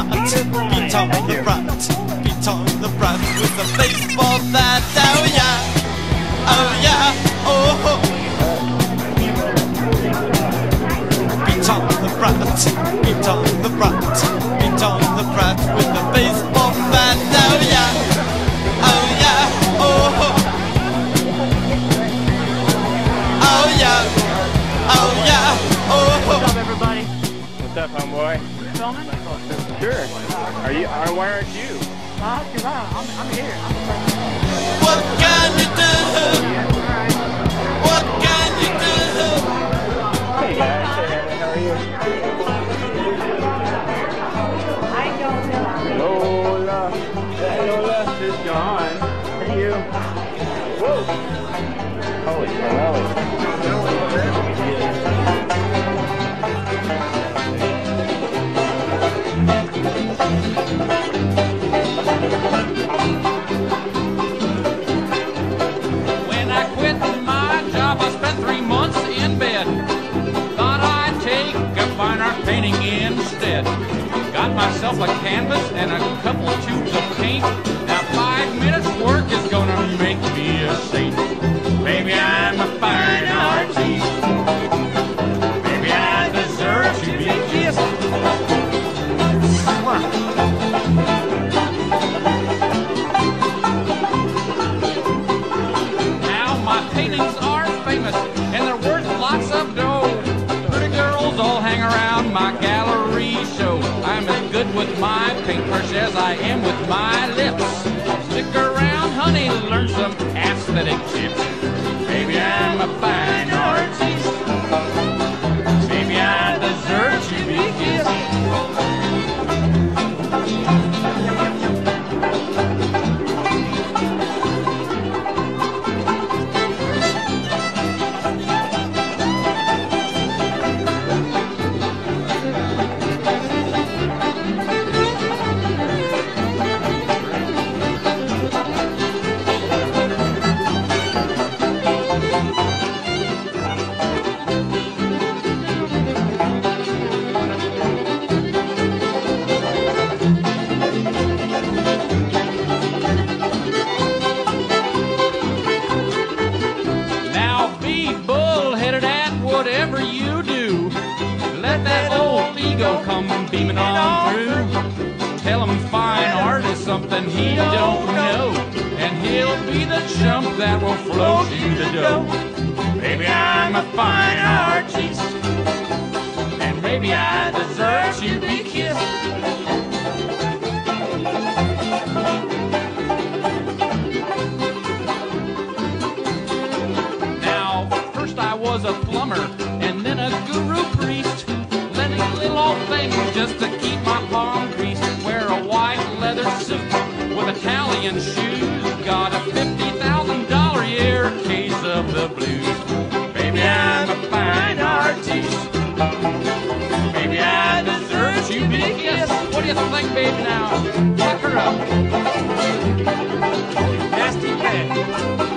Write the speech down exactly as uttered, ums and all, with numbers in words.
brat, beat on the brat, beat on the brat with a baseball bat. Oh yeah, oh yeah, oh. Beat on the brat, beat on the brat, beat on the brat with a baseball bat. Oh yeah, oh yeah, oh. Oh yeah, oh yeah, oh. What's up, everybody? What's up, homeboy? You filming? Sure. Are you? Are, why aren't you? Uh, cause I, I'm, I'm here. I'm What can you do? What can you do? Hey guys, hey, how are you? Lola, Lola is gone. Thank you. Whoa! Holy moly! When I quit my job, I spent three months in bed. Thought I'd take a fine art painting instead. Got myself a canvas and a couple tubes of paint. Now five minutes work is gonna make me a saint. Baby, I'm a fine artist. Baby, I deserve to be kissed. Now my paintings are famous and they're worth lots of dough. Pretty girls all hang around my gallery show. I'm as good with my paintbrush as I am with my lips. Stick around, honey, learn some aesthetic tips. Baby, I'm a fine artist. Baby, I deserve to be kissed. Whatever you do, let that old ego come beaming on through. Tell him fine art is something he don't know, and he'll be the chump that will float you the dough. Baby, I'm a fine artist, and maybe I deserve to be kissed. I was a plumber and then a guru priest, letting little old things just to keep my palm greased. Wear a white leather suit with Italian shoes, got a fifty thousand dollar a year case of the blues. Baby, I'm a fine artist. Baby, I deserve to be kissed. What do you think, baby, now? Fuck her up. Nasty cat.